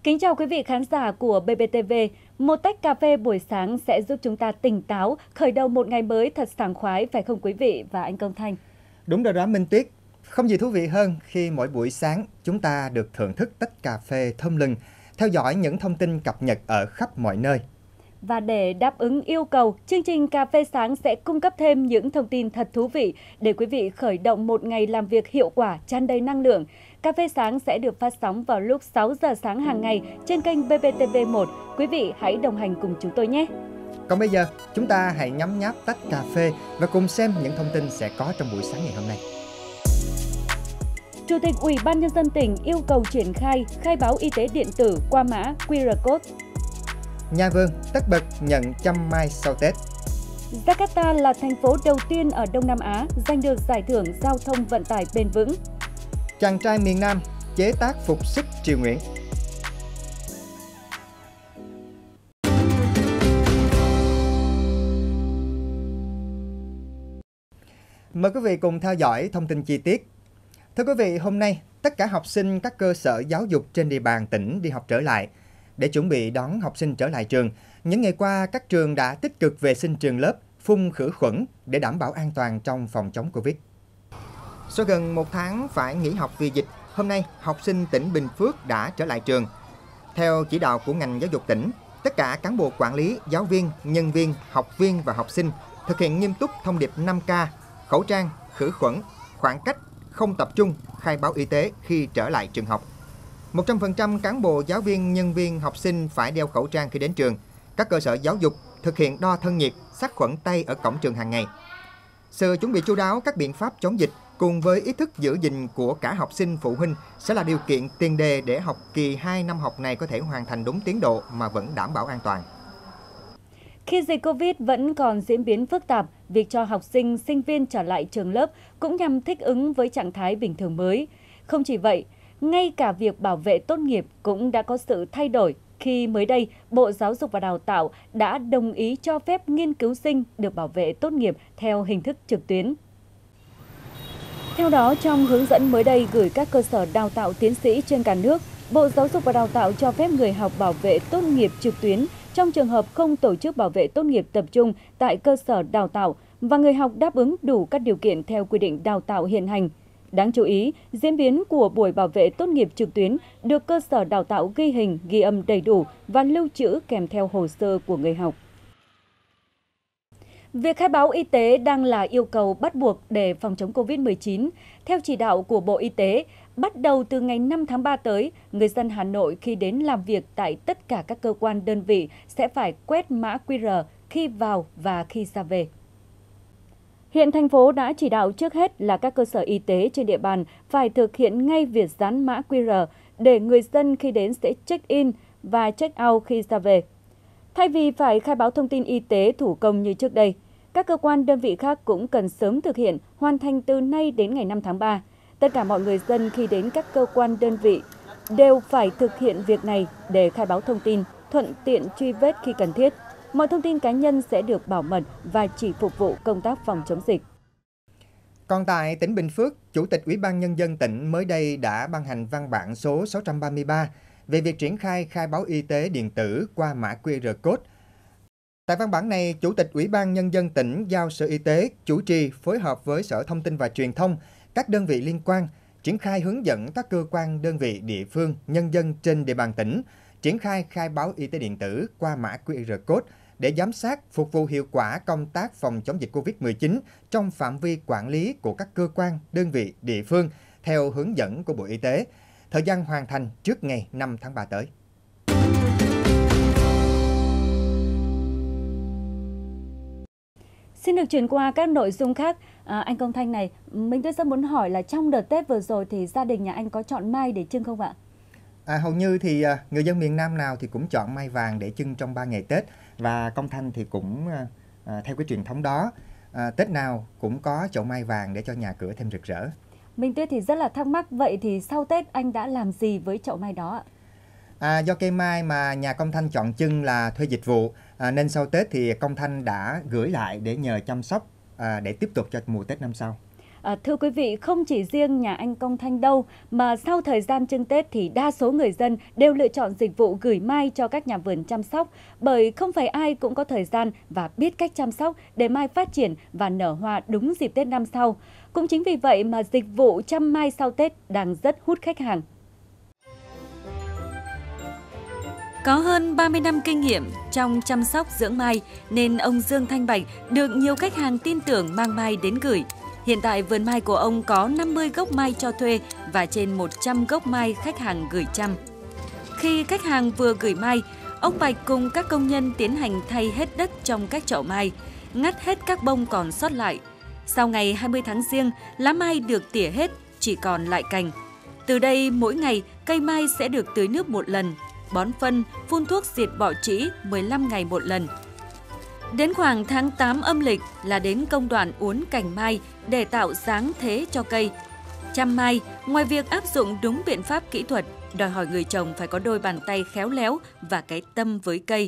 Kính chào quý vị khán giả của BBTV. Một tách cà phê buổi sáng sẽ giúp chúng ta tỉnh táo, khởi đầu một ngày mới thật sảng khoái, phải không quý vị và anh Công Thanh? Đúng rồi đó Minh Tuyết. Không gì thú vị hơn khi mỗi buổi sáng chúng ta được thưởng thức tách cà phê thơm lừng, theo dõi những thông tin cập nhật ở khắp mọi nơi. Và để đáp ứng yêu cầu, chương trình Cà phê sáng sẽ cung cấp thêm những thông tin thật thú vị để quý vị khởi động một ngày làm việc hiệu quả, tràn đầy năng lượng. Cà phê sáng sẽ được phát sóng vào lúc 6 giờ sáng hàng ngày trên kênh BBTV1. Quý vị hãy đồng hành cùng chúng tôi nhé! Còn bây giờ, chúng ta hãy nhấm nháp tách cà phê và cùng xem những thông tin sẽ có trong buổi sáng ngày hôm nay. Chủ tịch Ủy ban Nhân dân tỉnh yêu cầu triển khai khai báo y tế điện tử qua mã QR code. Nhà vườn tất bật nhận chăm mai sau Tết. Jakarta là thành phố đầu tiên ở Đông Nam Á giành được giải thưởng giao thông vận tải bền vững. Chàng trai miền Nam chế tác phục sức triều Nguyễn. Mời quý vị cùng theo dõi thông tin chi tiết. Thưa quý vị, hôm nay tất cả học sinh các cơ sở giáo dục trên địa bàn tỉnh đi học trở lại. Để chuẩn bị đón học sinh trở lại trường, những ngày qua các trường đã tích cực vệ sinh trường lớp, phun khử khuẩn để đảm bảo an toàn trong phòng chống Covid. Sau gần một tháng phải nghỉ học vì dịch, hôm nay học sinh tỉnh Bình Phước đã trở lại trường. Theo chỉ đạo của ngành giáo dục tỉnh, tất cả cán bộ quản lý, giáo viên, nhân viên, học viên và học sinh thực hiện nghiêm túc thông điệp 5K, khẩu trang, khử khuẩn, khoảng cách, không tập trung, khai báo y tế khi trở lại trường học. 100% cán bộ, giáo viên, nhân viên, học sinh phải đeo khẩu trang khi đến trường. Các cơ sở giáo dục thực hiện đo thân nhiệt, sát khuẩn tay ở cổng trường hàng ngày. Sự chuẩn bị chu đáo các biện pháp chống dịch cùng với ý thức giữ gìn của cả học sinh, phụ huynh sẽ là điều kiện tiền đề để học kỳ 2 năm học này có thể hoàn thành đúng tiến độ mà vẫn đảm bảo an toàn. Khi dịch Covid vẫn còn diễn biến phức tạp, việc cho học sinh, sinh viên trở lại trường lớp cũng nhằm thích ứng với trạng thái bình thường mới. Không chỉ vậy, ngay cả việc bảo vệ tốt nghiệp cũng đã có sự thay đổi khi mới đây Bộ Giáo dục và Đào tạo đã đồng ý cho phép nghiên cứu sinh được bảo vệ tốt nghiệp theo hình thức trực tuyến. Theo đó, trong hướng dẫn mới đây gửi các cơ sở đào tạo tiến sĩ trên cả nước, Bộ Giáo dục và Đào tạo cho phép người học bảo vệ tốt nghiệp trực tuyến trong trường hợp không tổ chức bảo vệ tốt nghiệp tập trung tại cơ sở đào tạo và người học đáp ứng đủ các điều kiện theo quy định đào tạo hiện hành. Đáng chú ý, diễn biến của buổi bảo vệ tốt nghiệp trực tuyến được cơ sở đào tạo ghi hình, ghi âm đầy đủ và lưu trữ kèm theo hồ sơ của người học. Việc khai báo y tế đang là yêu cầu bắt buộc để phòng chống Covid-19. Theo chỉ đạo của Bộ Y tế, bắt đầu từ ngày 5 tháng 3 tới, người dân Hà Nội khi đến làm việc tại tất cả các cơ quan đơn vị sẽ phải quét mã QR khi vào và khi ra về. Hiện thành phố đã chỉ đạo trước hết là các cơ sở y tế trên địa bàn phải thực hiện ngay việc dán mã QR để người dân khi đến sẽ check-in và check-out khi ra về. Thay vì phải khai báo thông tin y tế thủ công như trước đây, các cơ quan đơn vị khác cũng cần sớm thực hiện, hoàn thành từ nay đến ngày 5 tháng 3. Tất cả mọi người dân khi đến các cơ quan đơn vị đều phải thực hiện việc này để khai báo thông tin, thuận tiện truy vết khi cần thiết. Mọi thông tin cá nhân sẽ được bảo mật và chỉ phục vụ công tác phòng chống dịch. Còn tại tỉnh Bình Phước, Chủ tịch Ủy ban Nhân dân tỉnh mới đây đã ban hành văn bản số 633 về việc triển khai khai báo y tế điện tử qua mã QR code. Tại văn bản này, Chủ tịch Ủy ban Nhân dân tỉnh giao Sở Y tế chủ trì phối hợp với Sở Thông tin và Truyền thông, các đơn vị liên quan, triển khai hướng dẫn các cơ quan, đơn vị, địa phương, nhân dân trên địa bàn tỉnh, triển khai khai báo y tế điện tử qua mã QR code để giám sát, phục vụ hiệu quả công tác phòng chống dịch Covid-19 trong phạm vi quản lý của các cơ quan, đơn vị, địa phương theo hướng dẫn của Bộ Y tế. Thời gian hoàn thành trước ngày 5 tháng 3 tới. Xin được chuyển qua các nội dung khác. Anh Công Thanh này, mình rất muốn hỏi là trong đợt Tết vừa rồi thì gia đình nhà anh có chọn mai để trưng không ạ? Hầu như thì người dân miền Nam nào thì cũng chọn mai vàng để trưng trong 3 ngày Tết. Và Công Thanh thì cũng theo cái truyền thống đó, Tết nào cũng có chậu mai vàng để cho nhà cửa thêm rực rỡ. Minh Tuyết thì rất là thắc mắc, vậy thì sau Tết anh đã làm gì với chậu mai đó ạ? Do cây mai mà nhà Công Thanh chọn trưng là thuê dịch vụ, nên sau Tết thì Công Thanh đã gửi lại để nhờ chăm sóc để tiếp tục cho mùa Tết năm sau. Thưa quý vị, không chỉ riêng nhà anh Công Thanh đâu, mà sau thời gian chưng Tết thì đa số người dân đều lựa chọn dịch vụ gửi mai cho các nhà vườn chăm sóc, bởi không phải ai cũng có thời gian và biết cách chăm sóc để mai phát triển và nở hoa đúng dịp Tết năm sau. Cũng chính vì vậy mà dịch vụ chăm mai sau Tết đang rất hút khách hàng. Có hơn 30 năm kinh nghiệm trong chăm sóc dưỡng mai nên ông Dương Thanh Bạch được nhiều khách hàng tin tưởng mang mai đến gửi. Hiện tại vườn mai của ông có 50 gốc mai cho thuê và trên 100 gốc mai khách hàng gửi chăm. Khi khách hàng vừa gửi mai, ông Bạch cùng các công nhân tiến hành thay hết đất trong các chậu mai, ngắt hết các bông còn sót lại. Sau ngày 20 tháng Giêng, lá mai được tỉa hết, chỉ còn lại cành. Từ đây mỗi ngày cây mai sẽ được tưới nước một lần, bón phân, phun thuốc diệt bọ trĩ 15 ngày một lần. Đến khoảng tháng 8 âm lịch là đến công đoạn uốn cành mai để tạo dáng thế cho cây. Chăm mai, ngoài việc áp dụng đúng biện pháp kỹ thuật, đòi hỏi người trồng phải có đôi bàn tay khéo léo và cái tâm với cây.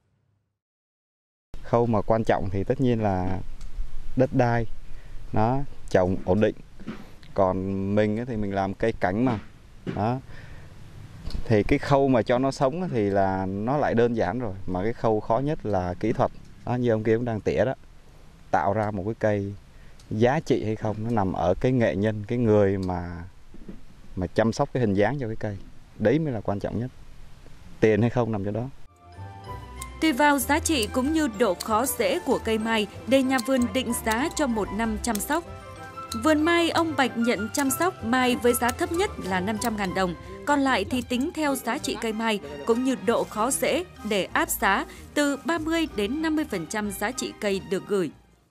Khâu mà quan trọng thì tất nhiên là đất đai, nó trồng ổn định. Còn mình thì mình làm cây cánh mà. Đó. Thì cái khâu mà cho nó sống thì là nó lại đơn giản rồi, mà cái khâu khó nhất là kỹ thuật. Đó, như ông kia cũng đang tỉa đó, tạo ra một cái cây giá trị hay không nó nằm ở cái nghệ nhân, cái người mà chăm sóc cái hình dáng cho cái cây, đấy mới là quan trọng nhất. Tiền hay không nằm chỗ đó. Tùy vào giá trị cũng như độ khó dễ của cây mai để nhà vườn định giá cho một năm chăm sóc. Vườn mai ông Bạch nhận chăm sóc mai với giá thấp nhất là 500.000 đồng, còn lại thì tính theo giá trị cây mai cũng như độ khó dễ để áp giá từ 30 đến 50% giá trị cây được gửi.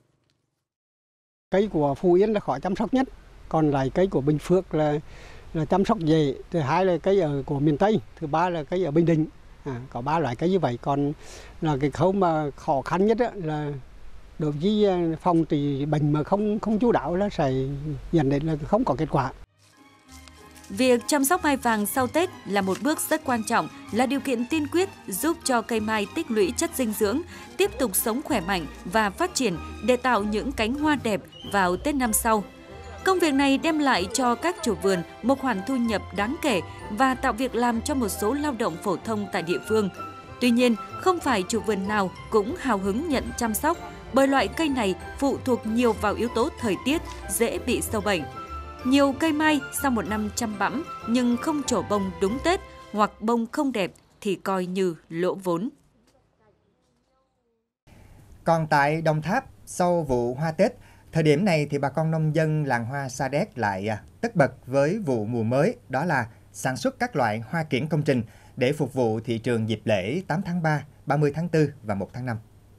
Cây của Phú Yên là khó chăm sóc nhất, còn lại cây của Bình Phước là chăm sóc dễ, thứ hai là cây của miền Tây, thứ ba là cây ở Bình Định. Có 3 loại cây như vậy, còn là cái khâu mà khó khăn nhất là đối với phòng trị bệnh mà không chu đáo là sẽ dẫn đến là không có kết quả. Việc chăm sóc mai vàng sau Tết là một bước rất quan trọng, là điều kiện tiên quyết giúp cho cây mai tích lũy chất dinh dưỡng, tiếp tục sống khỏe mạnh và phát triển để tạo những cánh hoa đẹp vào Tết năm sau. Công việc này đem lại cho các chủ vườn một khoản thu nhập đáng kể và tạo việc làm cho một số lao động phổ thông tại địa phương. Tuy nhiên, không phải chủ vườn nào cũng hào hứng nhận chăm sóc, bởi loại cây này phụ thuộc nhiều vào yếu tố thời tiết, dễ bị sâu bệnh. Nhiều cây mai sau một năm chăm bẵm nhưng không trổ bông đúng Tết hoặc bông không đẹp thì coi như lỗ vốn. Còn tại Đồng Tháp, sau vụ hoa Tết, thời điểm này thì bà con nông dân làng hoa Sa Đéc lại tất bật với vụ mùa mới, đó là sản xuất các loại hoa kiểng công trình để phục vụ thị trường dịp lễ 8 tháng 3, 30 tháng 4 và 1 tháng 5.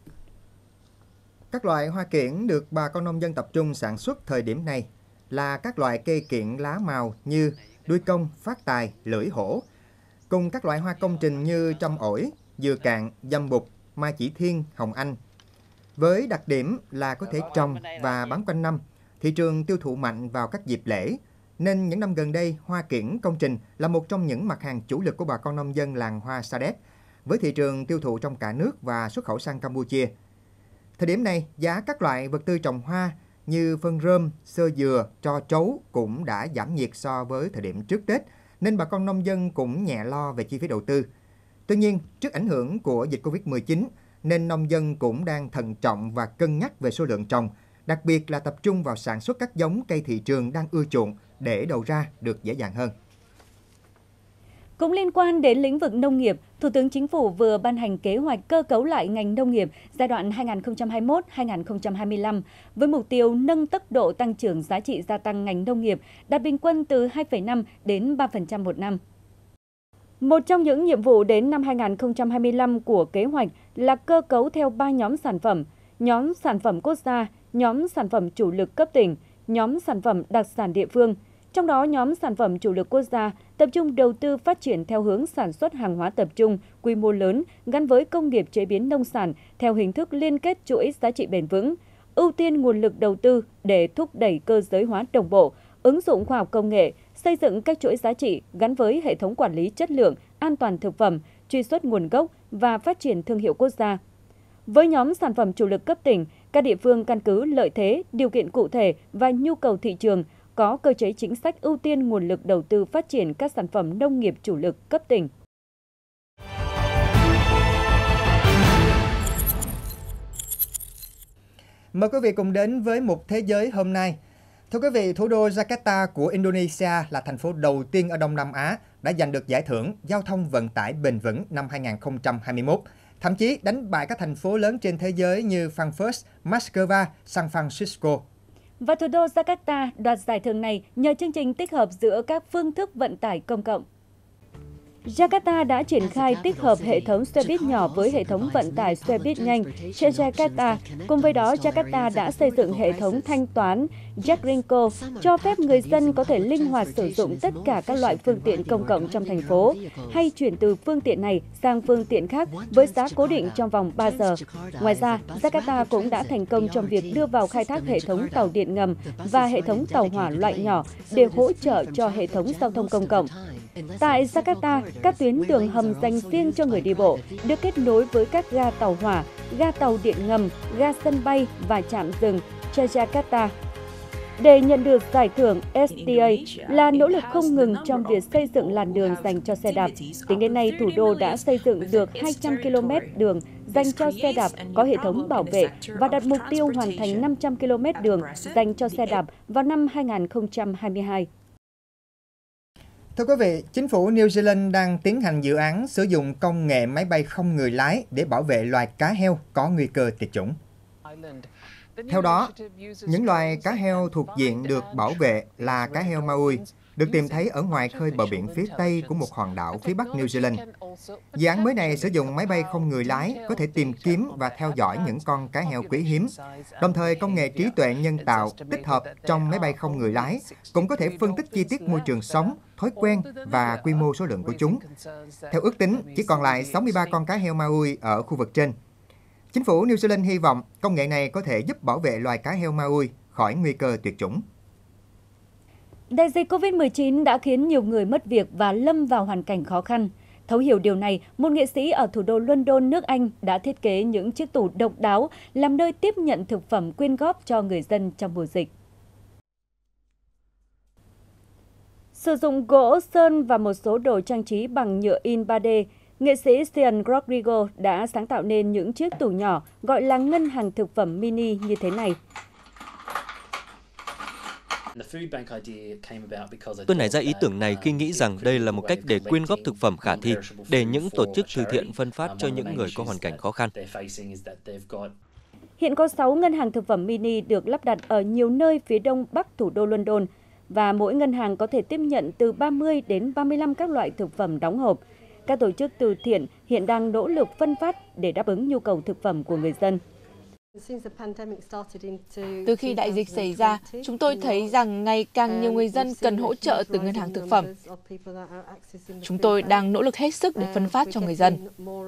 Các loại hoa kiểng được bà con nông dân tập trung sản xuất thời điểm này là các loại cây kiểng lá màu như đuôi công, phát tài, lưỡi hổ, cùng các loại hoa công trình như trăm ổi, dừa cạn, dâm bụt, mai chỉ thiên, hồng anh. Với đặc điểm là có thể trồng và bán quanh năm, thị trường tiêu thụ mạnh vào các dịp lễ, nên những năm gần đây, hoa kiểng công trình là một trong những mặt hàng chủ lực của bà con nông dân làng hoa Sa Đéc, với thị trường tiêu thụ trong cả nước và xuất khẩu sang Campuchia. Thời điểm này, giá các loại vật tư trồng hoa như phân rơm, xơ dừa, tro trấu cũng đã giảm nhiệt so với thời điểm trước Tết, nên bà con nông dân cũng nhẹ lo về chi phí đầu tư. Tuy nhiên, trước ảnh hưởng của dịch Covid-19, nên nông dân cũng đang thận trọng và cân nhắc về số lượng trồng, đặc biệt là tập trung vào sản xuất các giống cây thị trường đang ưa chuộng để đầu ra được dễ dàng hơn. Cũng liên quan đến lĩnh vực nông nghiệp, Thủ tướng Chính phủ vừa ban hành kế hoạch cơ cấu lại ngành nông nghiệp giai đoạn 2021-2025 với mục tiêu nâng tốc độ tăng trưởng giá trị gia tăng ngành nông nghiệp đạt bình quân từ 2,5 đến 3% một năm. Một trong những nhiệm vụ đến năm 2025 của kế hoạch là cơ cấu theo 3 nhóm sản phẩm quốc gia, nhóm sản phẩm chủ lực cấp tỉnh, nhóm sản phẩm đặc sản địa phương. Trong đó, nhóm sản phẩm chủ lực quốc gia tập trung đầu tư phát triển theo hướng sản xuất hàng hóa tập trung, quy mô lớn gắn với công nghiệp chế biến nông sản theo hình thức liên kết chuỗi giá trị bền vững, ưu tiên nguồn lực đầu tư để thúc đẩy cơ giới hóa đồng bộ, ứng dụng khoa học công nghệ, xây dựng các chuỗi giá trị gắn với hệ thống quản lý chất lượng, an toàn thực phẩm, truy xuất nguồn gốc và phát triển thương hiệu quốc gia. Với nhóm sản phẩm chủ lực cấp tỉnh, Các địa phương căn cứ lợi thế, điều kiện cụ thể và nhu cầu thị trường, có cơ chế chính sách ưu tiên nguồn lực đầu tư phát triển các sản phẩm nông nghiệp chủ lực cấp tỉnh. Mời quý vị cùng đến với Mục Thế giới hôm nay. Thưa quý vị, thủ đô Jakarta của Indonesia là thành phố đầu tiên ở Đông Nam Á đã giành được giải thưởng giao thông vận tải bền vững năm 2021, thậm chí đánh bại các thành phố lớn trên thế giới như Frankfurt, Moscow, San Francisco. Và thủ đô Jakarta đoạt giải thưởng này nhờ chương trình tích hợp giữa các phương thức vận tải công cộng. Jakarta đã triển khai tích hợp hệ thống xe buýt nhỏ với hệ thống vận tải xe buýt nhanh trên Jakarta. Cùng với đó, Jakarta đã xây dựng hệ thống thanh toán Jaklingko, cho phép người dân có thể linh hoạt sử dụng tất cả các loại phương tiện công cộng trong thành phố, hay chuyển từ phương tiện này sang phương tiện khác với giá cố định trong vòng 3 giờ. Ngoài ra, Jakarta cũng đã thành công trong việc đưa vào khai thác hệ thống tàu điện ngầm và hệ thống tàu hỏa loại nhỏ để hỗ trợ cho hệ thống giao thông công cộng. Tại Jakarta, các tuyến đường hầm dành riêng cho người đi bộ được kết nối với các ga tàu hỏa, ga tàu điện ngầm, ga sân bay và trạm dừng Jakarta. Để nhận được giải thưởng, STA là nỗ lực không ngừng trong việc xây dựng làn đường dành cho xe đạp. Tính đến nay, thủ đô đã xây dựng được 200 km đường dành cho xe đạp có hệ thống bảo vệ và đặt mục tiêu hoàn thành 500 km đường dành cho xe đạp vào năm 2022. Thưa quý vị, chính phủ New Zealand đang tiến hành dự án sử dụng công nghệ máy bay không người lái để bảo vệ loài cá heo có nguy cơ tuyệt chủng. Theo đó, những loài cá heo thuộc diện được bảo vệ là cá heo Maui, được tìm thấy ở ngoài khơi bờ biển phía Tây của một hòn đảo phía Bắc New Zealand. Dự án mới này sử dụng máy bay không người lái có thể tìm kiếm và theo dõi những con cá heo quý hiếm. Đồng thời, công nghệ trí tuệ nhân tạo tích hợp trong máy bay không người lái cũng có thể phân tích chi tiết môi trường sống, thói quen và quy mô số lượng của chúng. Theo ước tính, chỉ còn lại 63 con cá heo Maui ở khu vực trên. Chính phủ New Zealand hy vọng công nghệ này có thể giúp bảo vệ loài cá heo Maui khỏi nguy cơ tuyệt chủng. Đại dịch COVID-19 đã khiến nhiều người mất việc và lâm vào hoàn cảnh khó khăn. Thấu hiểu điều này, một nghệ sĩ ở thủ đô London, nước Anh đã thiết kế những chiếc tủ độc đáo làm nơi tiếp nhận thực phẩm quyên góp cho người dân trong mùa dịch. Sử dụng gỗ, sơn và một số đồ trang trí bằng nhựa in 3D, nghệ sĩ Sean Rodrigo đã sáng tạo nên những chiếc tủ nhỏ gọi là ngân hàng thực phẩm mini như thế này. Tôi nảy ra ý tưởng này khi nghĩ rằng đây là một cách để quyên góp thực phẩm khả thi, để những tổ chức từ thiện phân phát cho những người có hoàn cảnh khó khăn. Hiện có 6 ngân hàng thực phẩm mini được lắp đặt ở nhiều nơi phía đông bắc thủ đô London, và mỗi ngân hàng có thể tiếp nhận từ 30 đến 35 các loại thực phẩm đóng hộp. Các tổ chức từ thiện hiện đang nỗ lực phân phát để đáp ứng nhu cầu thực phẩm của người dân. Từ khi đại dịch xảy ra, chúng tôi thấy rằng ngày càng nhiều người dân cần hỗ trợ từ ngân hàng thực phẩm. Chúng tôi đang nỗ lực hết sức để phân phát cho người dân.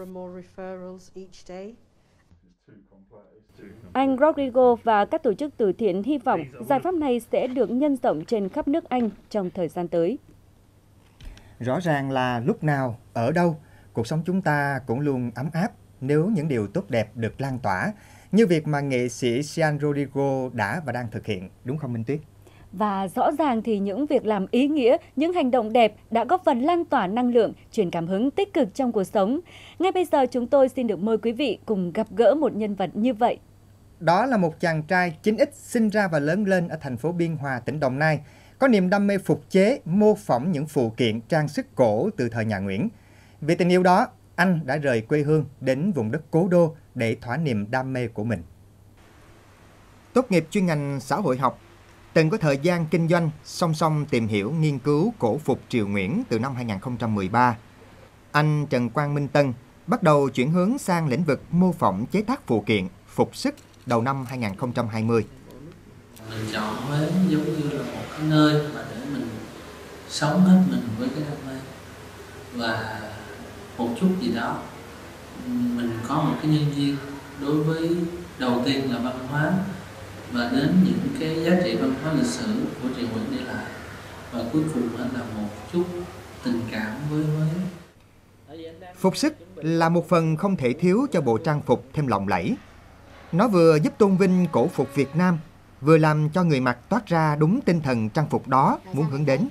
Anh Rodrigo và các tổ chức từ thiện hy vọng giải pháp này sẽ được nhân rộng trên khắp nước Anh trong thời gian tới. Rõ ràng là lúc nào, ở đâu, cuộc sống chúng ta cũng luôn ấm áp nếu những điều tốt đẹp được lan tỏa, như việc mà nghệ sĩ Sean Rodrigo đã và đang thực hiện, đúng không Minh Tuyết? Và rõ ràng thì những việc làm ý nghĩa, những hành động đẹp đã góp phần lan tỏa năng lượng, truyền cảm hứng tích cực trong cuộc sống. Ngay bây giờ chúng tôi xin được mời quý vị cùng gặp gỡ một nhân vật như vậy. Đó là một chàng trai 9X sinh ra và lớn lên ở thành phố Biên Hòa, tỉnh Đồng Nai, có niềm đam mê phục chế, mô phỏng những phụ kiện trang sức cổ từ thời nhà Nguyễn. Vì tình yêu đó, anh đã rời quê hương đến vùng đất cố đô để thỏa niềm đam mê của mình. Tốt nghiệp chuyên ngành xã hội học, từng có thời gian kinh doanh, song song tìm hiểu nghiên cứu cổ phục triều Nguyễn từ năm 2013. Anh Trần Quang Minh Tân bắt đầu chuyển hướng sang lĩnh vực mô phỏng chế tác phụ kiện, phục sức đầu năm 2020. Mình chọn Huế giống như là một cái nơi mà để mình sống hết mình với cái đam mê, và một chút gì đó mình có một cái nhân duyên đối với đầu tiên là văn hóa, và đến những cái giá trị văn hóa lịch sử của triều Nguyễn để lại, và cuối cùng là một chút tình cảm với Huế. Phục sức là một phần không thể thiếu cho bộ trang phục thêm lộng lẫy. Nó vừa giúp tôn vinh cổ phục Việt Nam, vừa làm cho người mặc toát ra đúng tinh thần trang phục đó muốn hướng đến.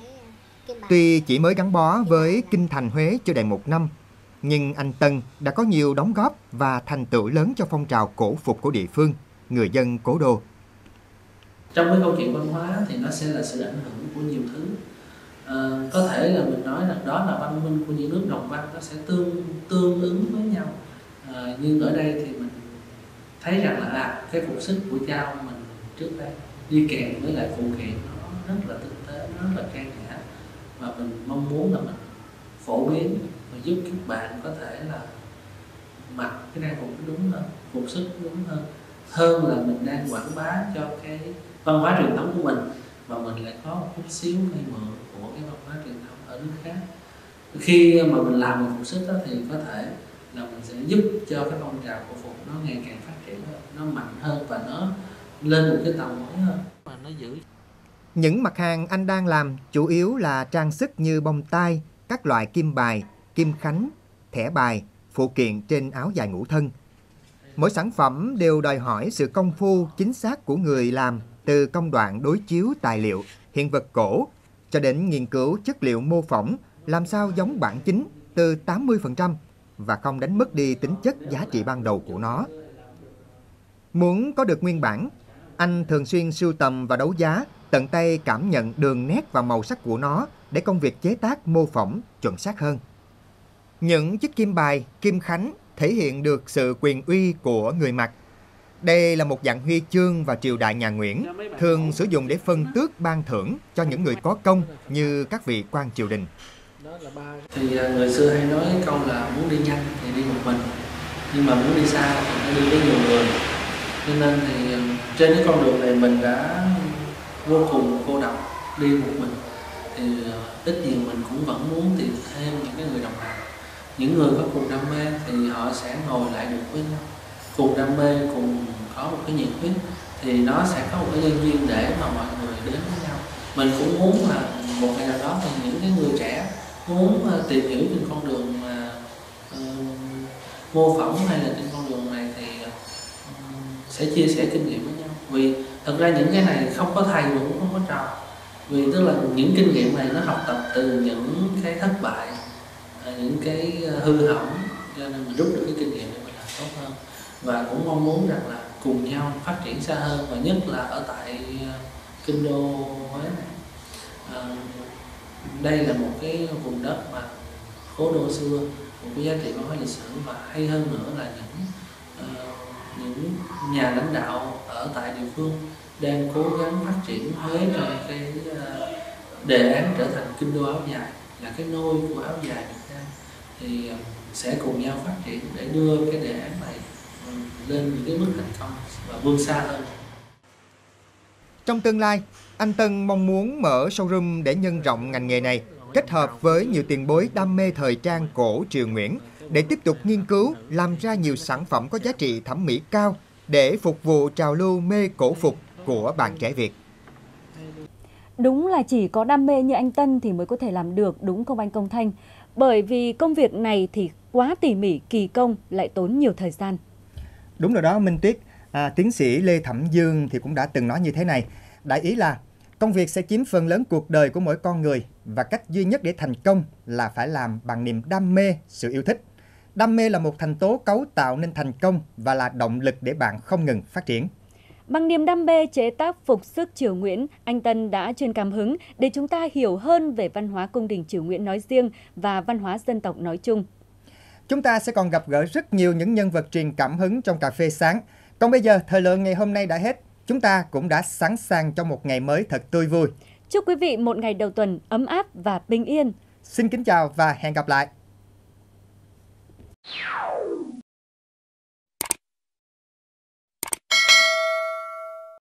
Tuy chỉ mới gắn bó với Kinh Thành Huế chưa đầy 1 năm, nhưng anh Tân đã có nhiều đóng góp và thành tựu lớn cho phong trào cổ phục của địa phương, người dân cố đô. Trong cái câu chuyện văn hóa thì nó sẽ là sự ảnh hưởng của nhiều thứ. Có thể là mình nói là đó là văn minh của những nước đồng văn, nó sẽ tương ứng với nhau. Nhưng ở đây thì mình thấy rằng là cái phục sức của cha ông mình trước đây đi kèm với lại phụ kiện nó rất là tinh tế, nó rất là trang nhã, và mình mong muốn là mình phổ biến và giúp các bạn có thể là mặc cái trang phục đúng hơn, phục sức đúng hơn là mình đang quảng bá cho cái văn hóa truyền thống của mình, mà mình lại có một chút xíu hay mượn của cái văn hóa truyền thống ở nước khác. Khi mà mình làm một phục sức đó thì có thể là mình sẽ giúp cho cái phong trào cổ phục nó ngày càng phát triển hơn, nó mạnh hơn và nó lên một cái tầm mới hơn, và nó giữ. Những mặt hàng anh đang làm chủ yếu là trang sức như bông tai, các loại kim bài, kim khánh, thẻ bài, phụ kiện trên áo dài ngũ thân. Mỗi sản phẩm đều đòi hỏi sự công phu chính xác của người làm, từ công đoạn đối chiếu tài liệu, hiện vật cổ, cho đến nghiên cứu chất liệu mô phỏng, làm sao giống bản chính từ 80% và không đánh mất đi tính chất giá trị ban đầu của nó. Muốn có được nguyên bản, anh thường xuyên sưu tầm và đấu giá, tận tay cảm nhận đường nét và màu sắc của nó để công việc chế tác mô phỏng chuẩn xác hơn. Những chiếc kim bài, kim khánh thể hiện được sự quyền uy của người mặc. Đây là một dạng huy chương vào triều đại nhà Nguyễn, thường sử dụng để phân tước ban thưởng cho những người có công như các vị quan triều đình. Thì người xưa hay nói câu là muốn đi nhanh thì đi một mình, nhưng mà muốn đi xa thì phải đi với nhiều người. Cho nên thì trên cái con đường này mình đã vô cùng cô độc, đi một mình. Thì ít nhiều mình cũng vẫn muốn tìm thêm những cái người đồng hành. Những người có cùng đam mê thì họ sẽ ngồi lại được với nhau, cùng đam mê, cùng có một cái nhiệt huyết, thì nó sẽ có một cái nhân duyên để mà mọi người đến với nhau. Mình cũng muốn là một ngày nào đó thì những cái người trẻ muốn tìm hiểu trên con đường mà mô phỏng hay là trên con đường này thì sẽ chia sẻ kinh nghiệm với nhau. Vì thật ra những cái này không có thầy mà cũng không có trò. Vì tức là những kinh nghiệm này nó học tập từ những cái thất bại, những cái hư hỏng, cho nên mình rút được cái kinh nghiệm để mình làm tốt hơn. Và cũng mong muốn rằng là cùng nhau phát triển xa hơn, và nhất là ở tại kinh đô Huế này. Đây là một cái vùng đất mà cố đô xưa, một cái giá trị văn hóa lịch sử, và hay hơn nữa là những nhà lãnh đạo ở tại địa phương đang cố gắng phát triển Huế trong cái đề án trở thành kinh đô áo dài, là cái nôi của áo dài Việt Nam, thì sẽ cùng nhau phát triển để đưa cái đề án này lên những cái mức thành công và vươn xa hơn. Trong tương lai, anh Tân mong muốn mở showroom để nhân rộng ngành nghề này, kết hợp với nhiều tiền bối đam mê thời trang cổ triều Nguyễn để tiếp tục nghiên cứu, làm ra nhiều sản phẩm có giá trị thẩm mỹ cao để phục vụ trào lưu mê cổ phục của bạn trẻ Việt. Đúng là chỉ có đam mê như anh Tân thì mới có thể làm được, đúng không anh Công Thanh? Bởi vì công việc này thì quá tỉ mỉ, kỳ công, lại tốn nhiều thời gian. Đúng rồi đó Minh Tuyết. Tiến sĩ Lê Thẩm Dương thì cũng đã từng nói như thế này. Đại ý là công việc sẽ chiếm phần lớn cuộc đời của mỗi con người, và cách duy nhất để thành công là phải làm bằng niềm đam mê, sự yêu thích. Đam mê là một thành tố cấu tạo nên thành công và là động lực để bạn không ngừng phát triển. Bằng niềm đam mê chế tác phục sức triều Nguyễn, anh Tân đã truyền cảm hứng để chúng ta hiểu hơn về văn hóa cung đình triều Nguyễn nói riêng và văn hóa dân tộc nói chung. Chúng ta sẽ còn gặp gỡ rất nhiều những nhân vật truyền cảm hứng trong cà phê sáng. Còn bây giờ, thời lượng ngày hôm nay đã hết. Chúng ta cũng đã sẵn sàng cho một ngày mới thật tươi vui. Chúc quý vị một ngày đầu tuần ấm áp và bình yên. Xin kính chào và hẹn gặp lại.